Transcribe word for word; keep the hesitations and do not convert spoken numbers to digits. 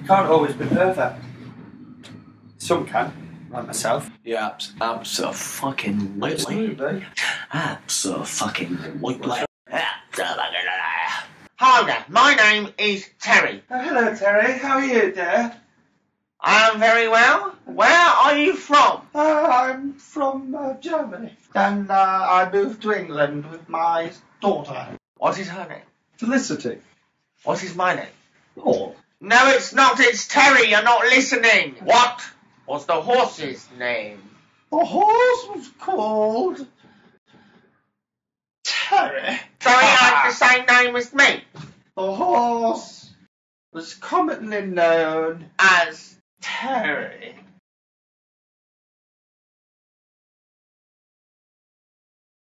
You can't always be perfect. Some can, like myself. Yeah, abso-fucking-lutely. Abso-fucking-lutely. Hi there, my name is Terry. Oh, hello, Terry. How are you, dear? I am very well. Where are you from? Uh, I'm from uh, Germany. And uh, I moved to England with my daughter. What is her name? Felicity. What is my name? Paul. No, it's not. It's Terry. You're not listening. What was the horse's name? The horse was called Terry. So he had the same name as me. The horse was commonly known As Terry.